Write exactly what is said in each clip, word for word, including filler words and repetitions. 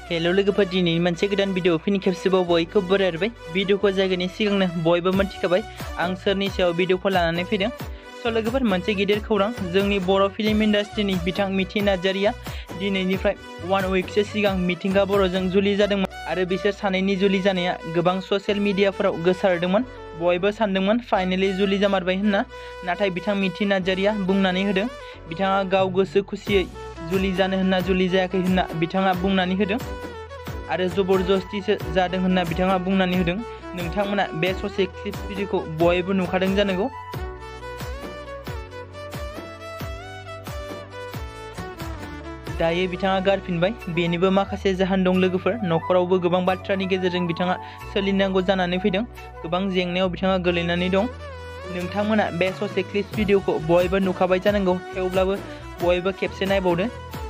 hello लोगोफोर दिनै मोनसे गोदान भिडिअ फिन खेबसेबाव बयखौबो बरायबाय भिडिअखौ जायगानि सिगांनो बयबो मोनथिखाबाय आं सोरनि सायाव भिडिअखौ लानानै फैदों स' लोगोफोर मोनसे गिदिर खौरां जोंनि बर' फिल्म इन्डास्ट्रिनि बिथां मिथि नार्जारिया दिनैनिफ्राय वान उइकसो सिगां मिथिंगा बर'जों जुलि जादोंमोन आरो बिसोर सानैनि जुलि जानाया गोबां ससियेल मिडियाफोराव गोसारदोंमोन बयबो सानदोंमोन फाइनाली जुलि जामारबाय होनना नाथाय बिथां मिथि नार्जारिया बुंनानै होदों बिथाङा गाव गोसो खुसियै जुलि जानो होनना जुलि जायाखै होनना बिथाङा बुंनानै होदों आरो जबरदस्तिसो जादों होनना बिथाङा बुंनानै होदों नोंथांमोना बे ससे क्लिप भिडिअखौ बयबो नुखादों जानांगौ दायो बिथाङा गारफिनबाय बेनिबो माखासे जाहोन दं लोगोफोर नखरावबो गोबां बाथ्रानि गेजेरजों बिथाङा सोलिनांगौ जानानै फैदों गोबां जेंनायाव बिथाङा गोलैनानै दं नोंथांमोना बे ससे क्लिप भिडिअखौ बयबो नुखाबाय जानांगौ थेवब्लाबो बयबो खेबसे नायबावदो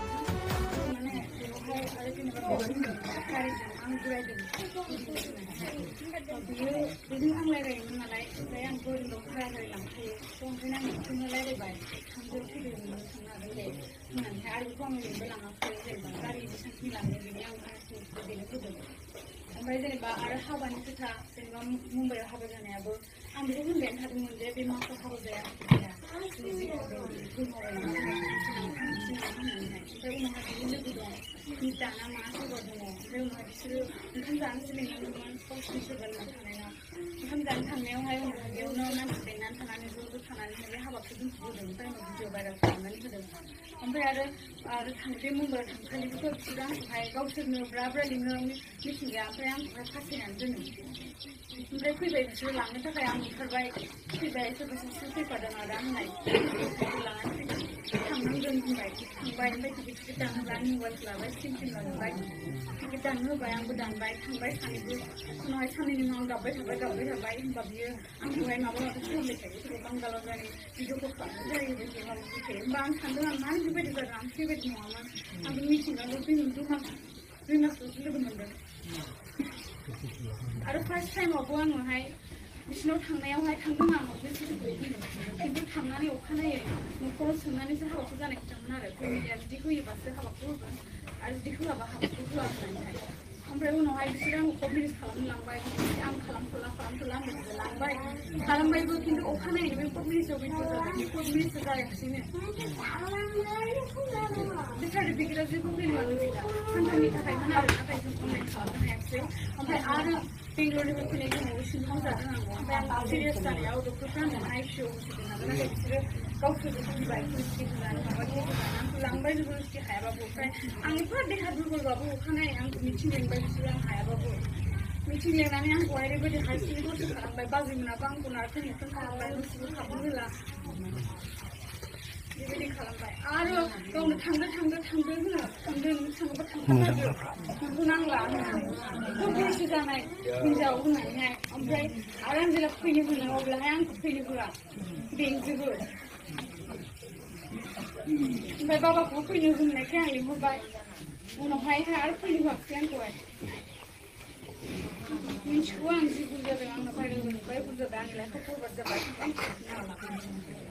ओमफ्राय जेनेबा आरो हाबानि खोथा जेनेबा मुम्बाइआव हाबा जानायाबो आं बेखौ होनबायानो थादोंमोन जे बे माखौ हाबा जाया ओमफ्राय उनावहाय बिनि लोगो दं मिता ना मा सोरबा दङ ओमफ्राय उनावहाय बिसोरो ओंखाम जानोसो लिंलांदोंमोन गावसोरनि सोरबा लोगो थानायाव ओंखाम जानो थांनायावहाय उनावहाय बेयावनो मानसि लेंनानै थानानै ज' ज' थानानै बे हाबाखौ दोनथ'बोदों ओमफ्राय उनाव भिडिअ भाइरेल खालामनानै होदों ओमफ्राय आरो आरो थां बे मुम्बाइआव थांखालिबोथ' बिसोरो आंखौहाय गावसोरनो ब्रा ब्रा लिङो मिथिंगा ओमफ्राय आंखौहाय फासायनानै दोनो ओमफ्राय फैबाय बिसोरो लांनो थाखाय आं ओंखारबाय फैबाय सोरबा सासे फैफादों आरो होननाय लानानै थांनांगोन होनबाय थांबाय ओमफ्य टिकेट टिकेट दानहोबाय आंनि मबाइलखौ लाबाय सिम सिम लांबाय टिकेट दाननो होबाय आंबो दानबाय थांबाय सानैबो उनावहाय साननैनि उनाव गाबबाय थाबाय गाबबाय थाबाय होनबा बियो आंखौहाय माबा माबि खालामबाय थायो सोरबा बांगालाव जानि भिडिअखौ खालामनाय जायो बेबायदि माबाबाय थायो होमबा आं सानदों आं मानो बेबायदि जादों आं बेबायदि नङामोन आंबो मिथिंगाल' दुइ दुइ मास दुइ मासल'सो लोगो मोनदों आरो फार्स्ट टाइमावबो आङोहाय बिसिनाव थांनायावहाय थांदों आं खिन्थु थांनानै अखानायै न'खराव सोंनानैसो हाबाखौ जानाय खोथामोन आरो फेमिलिया जुदि होयोबासो हाबाखौ होगोन आरो जुदि होआबा हाबाखौ होआ होननानैहाय ओमफ्राय उनावहाय बिसोरो आंखौ कभिरेज खालामनो लांबाय आं खालामथ'ला खालामथ'ला होननानै लांबाय खालामबायबो खिन्थु अखानायै बे कभिरेजाव बेथ' जादों कभिरेजआ जायाखिसैनो बे सार्टिफिकेटआ जेबो भेलुआनो गैला सानथामनि थाखायमोन आरो नाथाय जों अनलाइन खालामनो हायाखिसै ओमफ्राय आरो बेंगलरनिफ्राय फैनाय समाव सिङाव जादों आंबो ओमफ्राय आं सिरियास जानायाव डक्टरफ्रा आंनो आइसिइउआव होसिगोन नालाय नाथाय बिसोरो गावसोरबो बुंबाय पुलिसटि होनानै माबा टेस्ट होनानै आंखौ लांबाय जबरदस्ति हायाबाबो ओमफ्राय आं एफा देहा दुरबलबाबो अखानायै आंखौ मिथिं लेंबाय बिसोरो आं हायाबाबो मिथिं लेंनानै आंखौहाय ओरैबायदि हारसिङै दसे खालामबाय बाजैमोनाबो आंखौ नारथोन हेरथोन खालामबाय दसेबो हाबनो होला बेबायदि खालामबाय आरो गावनो थांदो थांदो थांदो होनो थांदो थाङोबा थांथारनांगौ नोंखौ नांला होननानै बैसो जानाय हिनजाव होननानैहाय ओमफ्राय आरो आं जेला फैनो होनो अब्लाहाय आंखौ फैनो होआ बेंजोबो ओमफ्राय बाबाखौबो फैनो होननायखाय आं लिंहरबाय उनावहाय आरो फैनो होआखै आंखौहाय मिथिगौ आं जि भुल जादों आंना भाइरेल जाबाय भुल जाबाय आंनि लाइफआव फरवार्ड जाबाय